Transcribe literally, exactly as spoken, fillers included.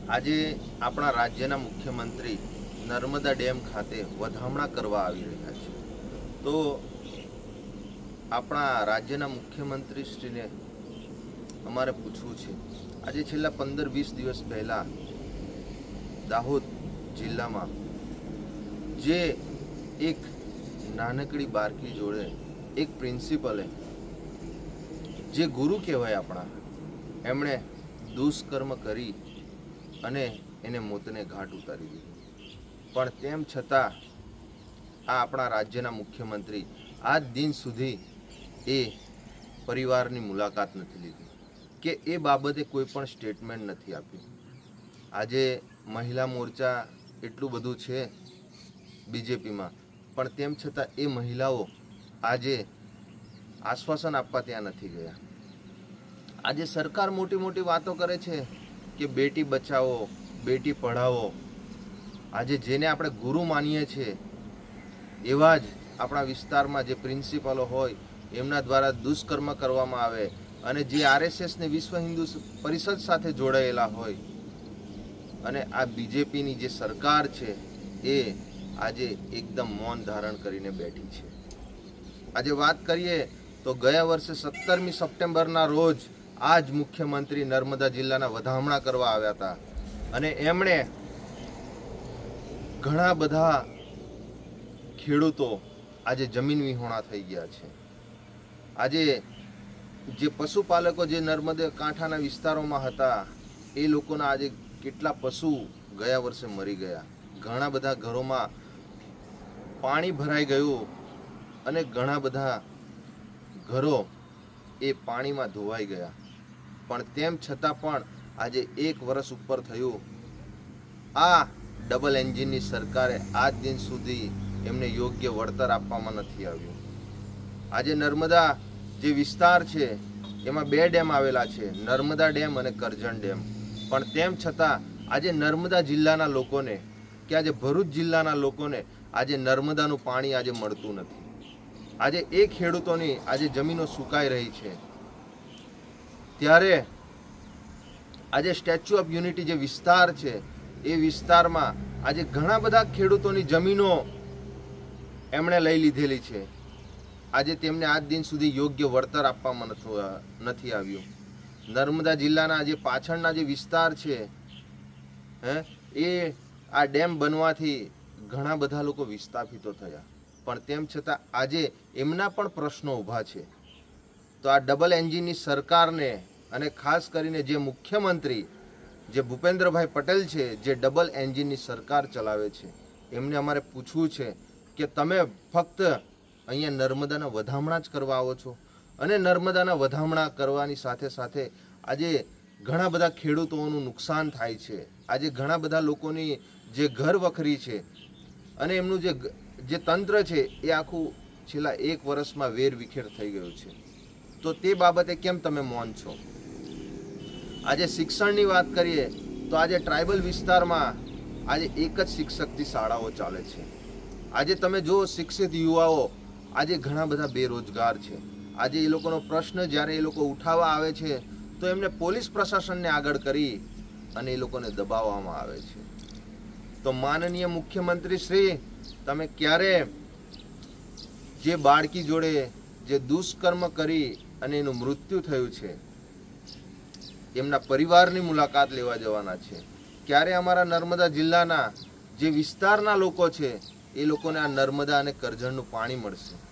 આજે આપણા રાજ્યના મુખ્યમંત્રી નર્મદા ડેમ ખાતે વધામણા કરવા આવી રહ્યા છે। તો આપણા રાજ્યના મુખ્યમંત્રી શ્રીને અમારે પૂછવું છે, આજે છેલ્લા પંદર વીસ દિવસ પહેલા દાહોદ જિલ્લામાં જે એક નાનકડી બાળકી જોડે એક પ્રિન્સિપલે, જે ગુરુ કહેવાય આપણા, એમણે દુષ્કર્મ કરી અને એને મોતને ઘાટ ઉતારી દીધું, પણ તેમ છતાં આ આપણા રાજ્યના મુખ્યમંત્રી આજ દિન સુધી એ પરિવારની મુલાકાત નથી લીધી કે એ બાબતે કોઈ પણ સ્ટેટમેન્ટ નથી આપ્યું। આજે મહિલા મોરચા એટલું બધું છે બીજેપીમાં, પણ તેમ છતાં એ મહિલાઓ આજે આશ્વાસન આપવા ત્યાં નથી ગયા। આજે સરકાર મોટી મોટી વાતો કરે છે કે બેટી બચાવો, બેટી પઢાવો, આજે જેને આપણે ગુરુ માનીએ છીએ એવા જ આપણા વિસ્તારમાં જે પ્રિન્સિપલો હોય એમના દ્વારા દુષ્કર્મ કરવામાં આવે, અને જે આરએસએસને વિશ્વ હિન્દુ પરિષદ સાથે જોડાયેલા હોય, અને આ બીજેપીની જે સરકાર છે એ આજે એકદમ મૌન ધારણ કરીને બેઠી છે। આજે વાત કરીએ તો ગયા વર્ષે સત્તરમી સપ્ટેમ્બરના રોજ આ જ મુખ્યમંત્રી નર્મદા જિલ્લાના વધામણા કરવા આવ્યા હતા, અને એમણે ઘણા બધા ખેડૂતો આજે જમીન વિહોણા થઈ ગયા છે। આજે જે પશુપાલકો જે નર્મદા કાંઠાના વિસ્તારોમાં હતા એ લોકોના આજે કેટલા પશુ ગયા વર્ષે મરી ગયા, ઘણા બધા ઘરોમાં પાણી ભરાઈ ગયું અને ઘણા બધા ઘરો એ પાણીમાં ધોવાઈ ગયા, પણ તેમ છતાં પણ આજે એક વર્ષ ઉપર થયું, આ ડબલ એન્જિનની સરકારે આજ દિન સુધી એમને યોગ્ય વળતર આપવામાં નથી આવ્યું। આજે નર્મદા જે વિસ્તાર છે એમાં બે ડેમ આવેલા છે, નર્મદા ડેમ અને કરજણ ડેમ, પણ તેમ છતાં આજે નર્મદા જિલ્લાના લોકોને કે આજે ભરૂચ જિલ્લાના લોકોને આજે નર્મદાનું પાણી આજે મળતું નથી। આજે એ ખેડૂતોની આજે જમીનો સુકાઈ રહી છે, ત્યારે આજે સ્ટેચ્યુ ઓફ યુનિટી જે વિસ્તાર છે એ વિસ્તારમાં આજે ઘણા બધા ખેડૂતોની જમીનો એમણે લઈ લીધેલી છે, આજે તેમને આજ દિન સુધી યોગ્ય વળતર આપવામાં નથી આવ્યું। નર્મદા જિલ્લાના જે પાછળના જે વિસ્તાર છે હે એ આ ડેમ બનવાથી ઘણા બધા લોકો વિસ્થાપિતો થયા, પણ તેમ છતાં આજે એમના પણ પ્રશ્નો ઊભા છે। તો આ ડબલ એન્જિનની સરકારને અને ખાસ કરીને જે મુખ્યમંત્રી જે ભૂપેન્દ્રભાઈ પટેલ છે, જે ડબલ એન્જિનની સરકાર ચલાવે છે, એમને અમારે પૂછવું છે કે તમે ફક્ત અહીંયા નર્મદાના વધામણા જ કરવા આવો છો, અને નર્મદાના વધામણા કરવાની સાથે સાથે આજે ઘણા બધા ખેડૂતોનું નુકસાન થાય છે, આજે ઘણા બધા લોકોની જે ઘર વખરી છે અને એમનું જે જે તંત્ર છે એ આખું છેલ્લા એક વર્ષમાં વેર વિખેર થઈ ગયું છે, તો તે બાબતે કેમ તમે મૌન છો? આજે શિક્ષણની વાત કરીએ તો આજે ટ્રાઇબલ વિસ્તારમાં આજે એક જ શિક્ષકથી શાળાઓ ચાલે છે। આજે તમે જો શિક્ષિત યુવાઓ આજે ઘણા બધા બેરોજગાર છે, આજે એ લોકોનો પ્રશ્ન જ્યારે એ લોકો ઉઠાવવા આવે છે તો એમને પોલીસ પ્રશાસનને આગળ કરી અને એ લોકોને દબાવવામાં આવે છે। તો માનનીય મુખ્યમંત્રી શ્રી, તમે ક્યારે જે બાળકી જોડે જે દુષ્કર્મ કરી અને એનું મૃત્યુ થયું છે એમના પરિવારની મુલાકાત લેવા જવાના છે? ક્યારે અમારા નર્મદા જિલ્લાના જે વિસ્તારના લોકો છે એ લોકોને આ નર્મદા અને કરજણનું પાણી મળશે?